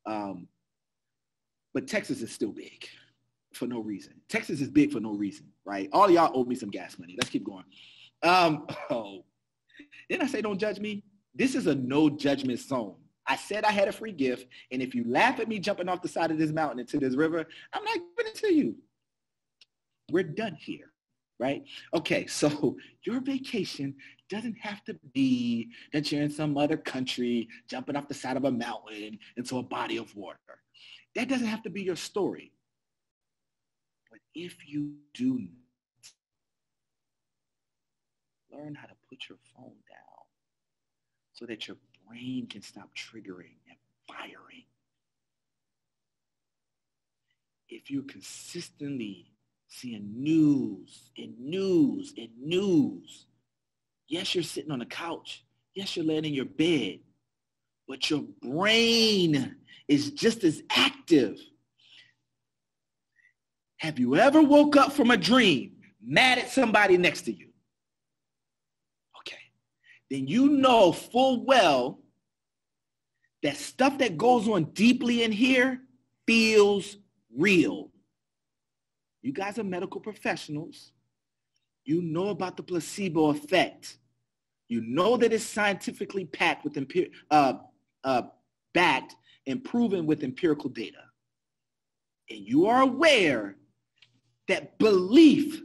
But Texas is still big for no reason. Texas is big for no reason, right? All of y'all owe me some gas money. Let's keep going. Didn't I say don't judge me? This is a no judgment zone. I said I had a free gift, and if you laugh at me jumping off the side of this mountain into this river, I'm not giving it to you. We're done here, right? Okay, so your vacation doesn't have to be that you're in some other country jumping off the side of a mountain into a body of water. That doesn't have to be your story. But if you do learn how to put your phone down so that your brain can stop triggering and firing. If you're consistently seeing news, yes, you're sitting on the couch. Yes, you're laying in your bed, but your brain is just as active. Have you ever woke up from a dream mad at somebody next to you? Then you know full well that stuff that goes on deeply in here feels real. You guys are medical professionals. You know about the placebo effect. You know that it's scientifically backed and proven with empirical data. And you are aware that belief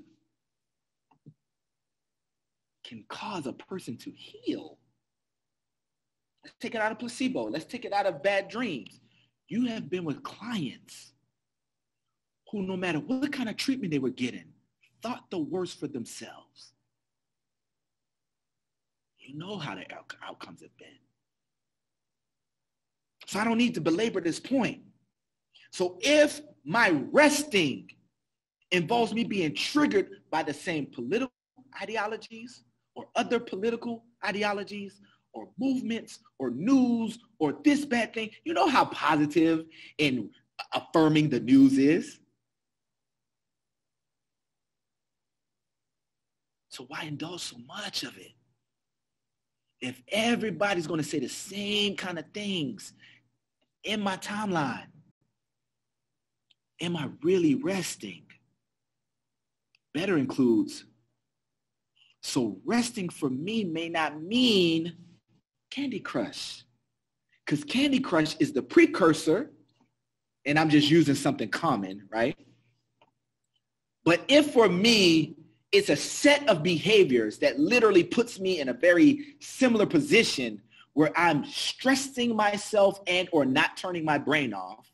can cause a person to heal. Let's take it out of placebo. Let's take it out of bad dreams. You have been with clients who, no matter what kind of treatment they were getting, thought the worst for themselves. You know how the outcomes have been. So I don't need to belabor this point. So if my resting involves me being triggered by the same political ideologies, or other political ideologies, or movements, or news, or this bad thing. You know how positive and affirming the news is. So why indulge so much of it? If everybody's going to say the same kind of things in my timeline, am I really resting? Better includes, so resting for me may not mean Candy Crush. Because Candy Crush is the precursor, and I'm just using something common, right? But if for me, it's a set of behaviors that literally puts me in a very similar position where I'm stressing myself and or not turning my brain off,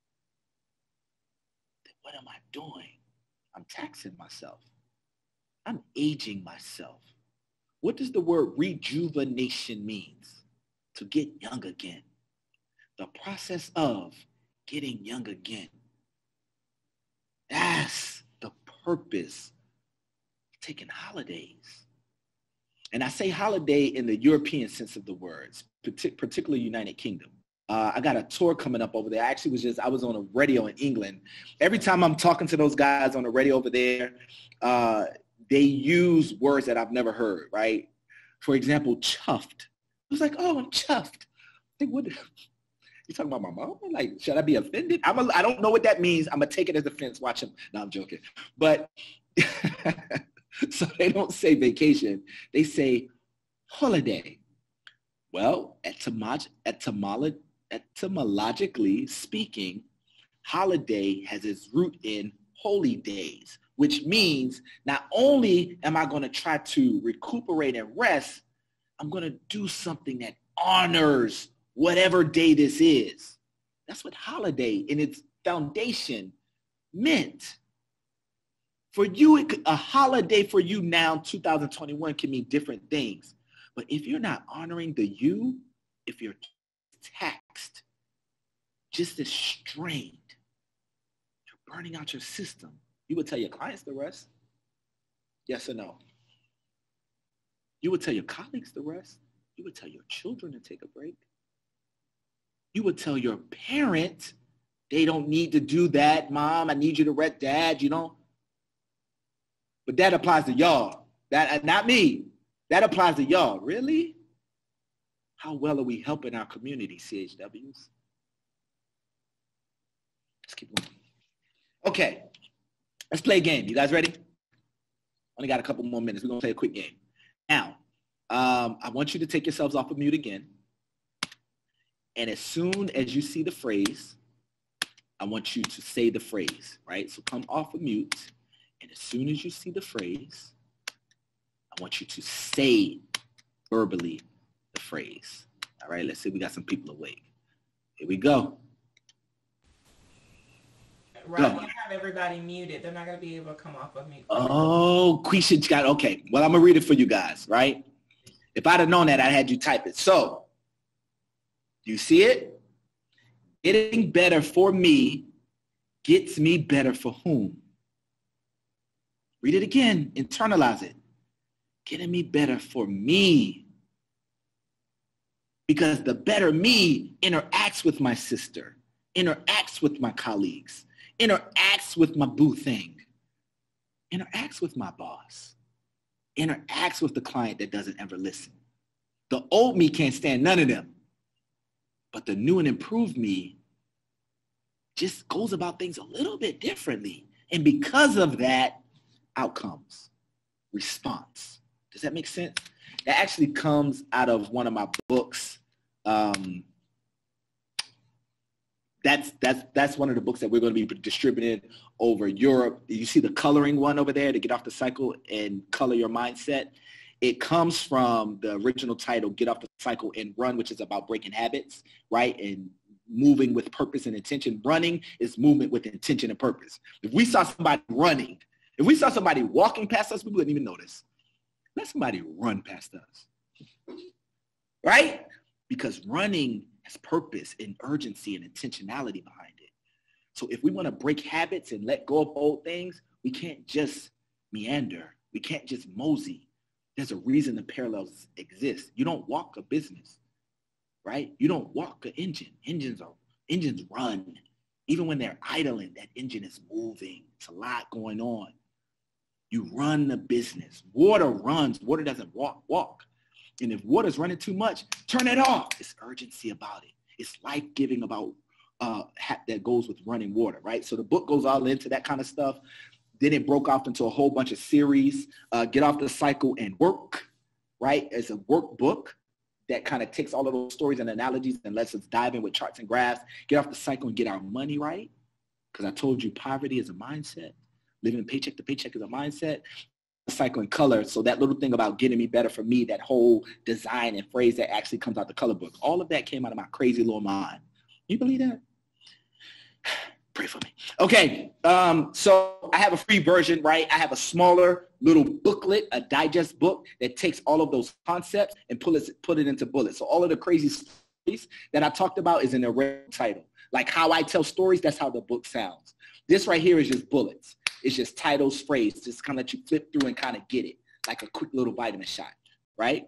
then what am I doing? I'm taxing myself. I'm aging myself. What does the word rejuvenation mean? To get young again. The process of getting young again. That's the purpose of taking holidays. And I say holiday in the European sense of the words, particularly United Kingdom. I got a tour coming up over there. I was on a radio in England. Every time I'm talking to those guys on the radio over there, they use words that I've never heard, right? For example, chuffed. I was like, oh, I'm chuffed. I think, what? You talking about my mom? Like, should I be offended? I don't know what that means. I'm going to take it as offense. Watch him. No, I'm joking. But so they don't say vacation. They say holiday. Well, etymologically speaking, holiday has its root in holy days, which means not only am I going to try to recuperate and rest, I'm going to do something that honors whatever day this is. That's what holiday in its foundation meant. For you, a holiday for you now, 2021, can mean different things. But if you're not honoring the you, if you're taxed, just as strained, you're burning out your system. You would tell your clients to rest. Yes or no? You would tell your colleagues to rest. You would tell your children to take a break. You would tell your parent, they don't need to do that. Mom, I need you to rest. Dad, you know. But that applies to y'all. That not me. That applies to y'all. Really? How well are we helping our community, CHWs? Let's keep going. Okay. Let's play a game. You guys ready? Only got a couple more minutes. We're going to play a quick game. Now, I want you to take yourselves off of mute again. And as soon as you see the phrase, I want you to say the phrase, right? So come off of mute. And as soon as you see the phrase, I want you to say verbally the phrase. All right, let's see. We got some people awake. Here we go. Rodney, have everybody muted. They're not going to be able to come off of mute. Oh, Quisha got, okay. Well, I'm going to read it for you guys, right? If I'd have known that, I had you type it. So, you see it? Getting better for me gets me better for whom? Read it again. Internalize it. Getting me better for me. Because the better me interacts with my sister, interacts with my colleagues, interacts with my boo thing, interacts with my boss, interacts with the client that doesn't ever listen. The old me can't stand none of them. But the new and improved me just goes about things a little bit differently. And because of that, outcomes, response. Does that make sense? That actually comes out of one of my books. That's one of the books that we're going to be distributing over Europe. You see the coloring one over there to get off the cycle and color your mindset. It comes from the original title, Get Off the Cycle and Run, which is about breaking habits, right? And moving with purpose and intention. Running is movement with intention and purpose. If we saw somebody running, if we saw somebody walking past us, we wouldn't even notice. Let somebody run past us, right? Because running has purpose and urgency and intentionality behind it. So if we want to break habits and let go of old things, we can't just meander. We can't just mosey. There's a reason the parallels exist. You don't walk a business, right? You don't walk an engine. Engines run. Even when they're idling, that engine is moving. It's a lot going on. You run the business. Water runs. Water doesn't walk. And if water's running too much, turn it off. It's urgency about it. It's life-giving about that goes with running water, right? So the book goes all into that kind of stuff. Then it broke off into a whole bunch of series. Get Off the Cycle and Work, right? It's a workbook that kind of takes all of those stories and analogies and lets us dive in with charts and graphs. Get off the cycle and get our money right. Because I told you poverty is a mindset. Living paycheck to paycheck is a mindset. Cycle and color. So that little thing about getting me better for me, that whole design and phrase that actually comes out the color book, all of that came out of my crazy little mind. You believe that? Pray for me. Okay. So I have a free version, right? I have a smaller little booklet, a digest book that takes all of those concepts and put it into bullets. So all of the crazy stories that I talked about is in the red title. Like how I tell stories, that's how the book sounds. This right here is just bullets. It's just titles, phrase, just kind of let you flip through and kind of get it, like a quick little vitamin shot, right?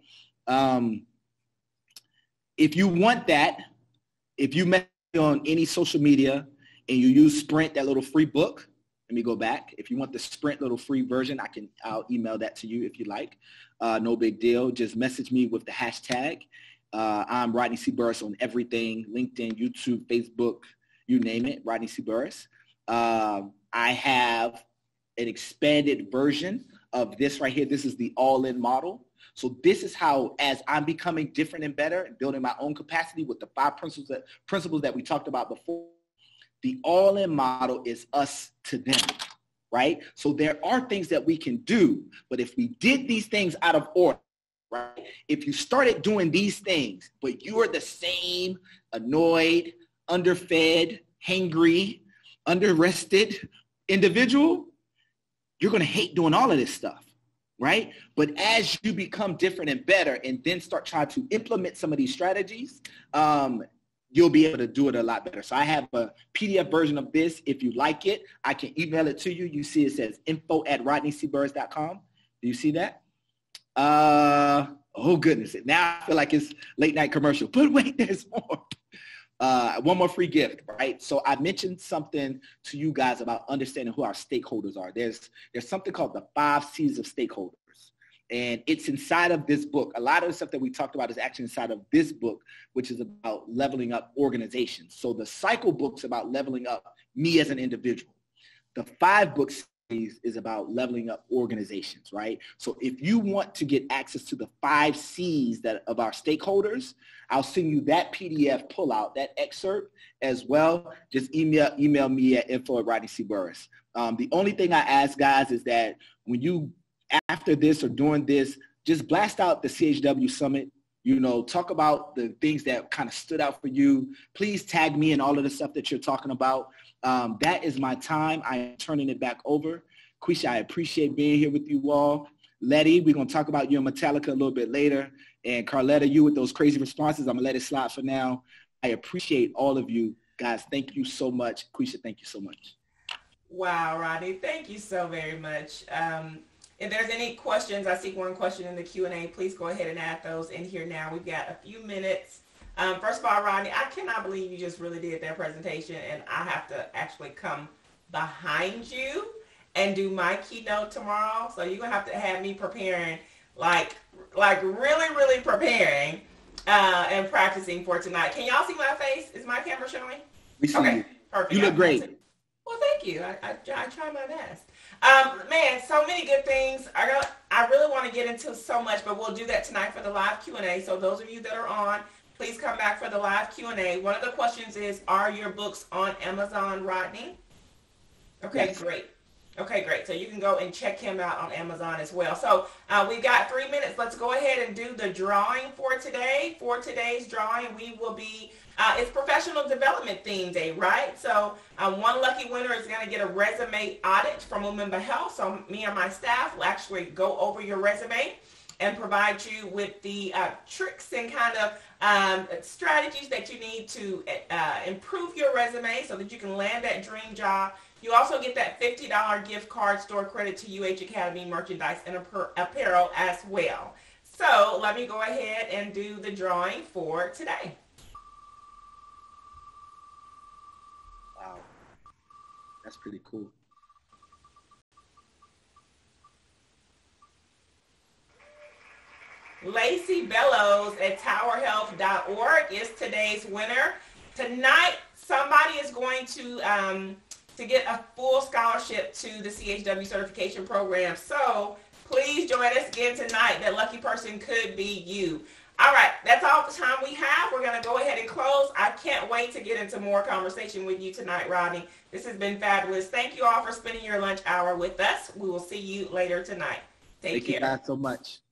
If you want that, if you met me on any social media and you use Sprint, that little free book, let me go back. If you want the Sprint little free version, I'll email that to you if you like. No big deal. Just message me with the hashtag. I'm Rodney C. Burris on everything, LinkedIn, YouTube, Facebook, you name it, Rodney C. Burris. I have an expanded version of this right here. This is the all-in model. So this is how, as I'm becoming different and better and building my own capacity with the 5 principles that we talked about before, the all-in model is us to them, right? So there are things that we can do, but if we did these things out of order, right? If you started doing these things, but you are the same annoyed, underfed, hangry, underrested individual, you're going to hate doing all of this stuff, right? But as you become different and better and then start trying to implement some of these strategies, you'll be able to do it a lot better. So I have a PDF version of this. If you like it, I can email it to you. You see it says info@rodneycburris.com. Do you see that? Oh, goodness. Now I feel like it's late night commercial. But wait, there's more. One more free gift, right? So I mentioned something to you guys about understanding who our stakeholders are. There's something called the 5 C's of stakeholders, and it's inside of this book. A lot of the stuff that we talked about is actually inside of this book, which is about leveling up organizations. So the cycle book's about leveling up me as an individual. The 5 books is about leveling up organizations, right? So if you want to get access to the 5 C's of our stakeholders, I'll send you that PDF pullout, that excerpt as well. Just email me at info@RodneyCBurris. The only thing I ask guys is that when you, after this or during this, just blast out the CHW Summit. Talk about the things that kind of stood out for you. Please tag me in all of the stuff that you're talking about. That is my time. I am turning it back over. Quisha, I appreciate being here with you all. Letty, we're going to talk about you and Metallica a little bit later. And Carletta, you with those crazy responses, I'm going to let it slide for now. I appreciate all of you. Guys, thank you so much. Quisha, thank you so much. Wow, Rodney, thank you so very much. If there's any questions, I see one question in the Q&A. Please go ahead and add those in here now. We've got a few minutes. First of all, Rodney, I cannot believe you just really did that presentation, and I have to actually come behind you and do my keynote tomorrow. So you're going to have me preparing, like really, really preparing and practicing for tonight. Can y'all see my face? Is my camera showing? We see you. Perfect. You look great. Well, thank you. I try my best. Man, so many good things. I really want to get into so much, but we'll do that tonight for the live Q&A. So those of you that are on, please come back for the live Q&A. One of the questions is, are your books on Amazon, Rodney? Okay, yes. Great. Okay, great. So you can go and check him out on Amazon as well. So we've got 3 minutes. Let's go ahead and do the drawing for today. For today's drawing, we will be, it's Professional Development Theme Day, right? So one lucky winner is going to get a resume audit from Women Health. So me and my staff will actually go over your resume and provide you with the tricks and kind of strategies that you need to improve your resume so that you can land that dream job. You also get that $50 gift card store credit to UH Academy merchandise and apparel as well. So let me go ahead and do the drawing for today. Wow, that's pretty cool. Lacey Bellows at towerhealth.org is today's winner. Tonight, somebody is going to get a full scholarship to the CHW certification program. So please join us again tonight. That lucky person could be you. All right, that's all the time we have. We're going to go ahead and close. I can't wait to get into more conversation with you tonight, Rodney. This has been fabulous. Thank you all for spending your lunch hour with us. We will see you later tonight. Take care. Thank you guys so much.